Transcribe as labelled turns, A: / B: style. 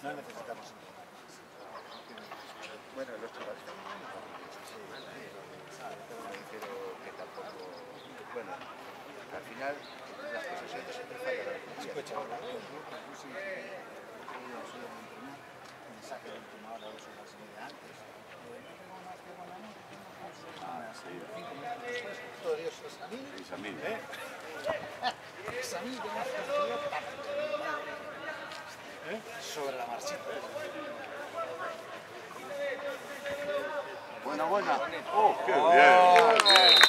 A: No necesitamos.
B: Bueno, los chavales también. Pero que tampoco. Bueno, al final, las cosas siempre fallan la policía.
A: Mensaje de última hora, 2 horas y media antes. No tengo más que mandar, no tengo más. 5 minutos después, todo Dios es a mí.
C: Es a mí.
A: Es a mí, tengo que estudiar sobre la marchita.
C: Buena. Oh, qué bien.